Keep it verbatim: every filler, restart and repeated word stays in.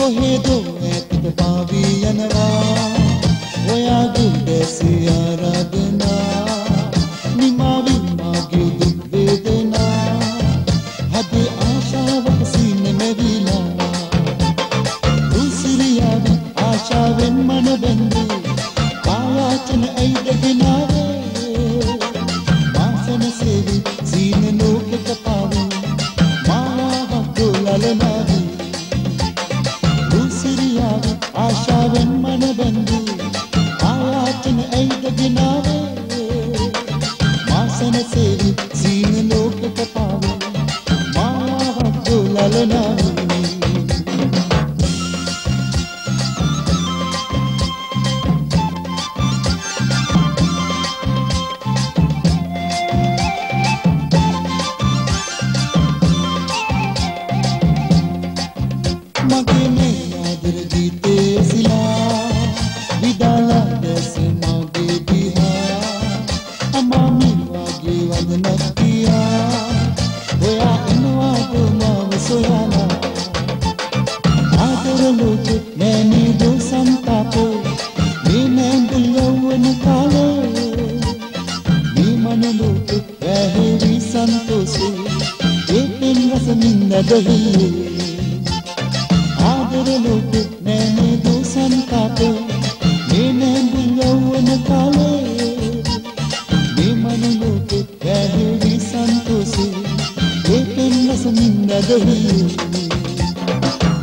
කොහෙදෝ ඈතට පාවී යනවා ඔයාගේ දැසිය ආරාධනා නිමාවින් මාගේ දුක් වේදනා හදේ ආශාවක සීන මෙවිලා උසිරියාවේ ආශාවෙන් මන බැඳේ ආයාචන ඇයිද ගෙනාවේ වාසන සේවි සීන ලෝකෙක පාවේ මායාවක් දොලලනාවේ උසිරියාවේ ආශාවෙන් මන බැඳේ ආයාචන ඇයිද ගෙනාවේ වාසන සේවි සීන ලෝකෙක පාවේ මායාවක් දොලලනාවේ මගේ මේ ආදර ගීතේ සිලා විදාලා දැස මගේ දිහා අමාමි වගේ වදනක් කියා ඔයා එනවාද මාව සොයලා ආදර ලෝකෙ නෑනේ දෝ සන්තාපෝ මේ නෑඳුල් යවන කාලේ මේ මන ලෝකෙ වැහෙවි සන්තෝෂේ ඒකෙන් රස මින්ද දෙහිලේ ආදර ලෝකෙ නෑනේ දෝ සන්තාපෝ මේ නෑඳුල් යවන කාලේ මේ මන ලෝකෙ වැහෙවි සන්තෝෂේ ඒකෙන් රස මින්ද දෙහිලේ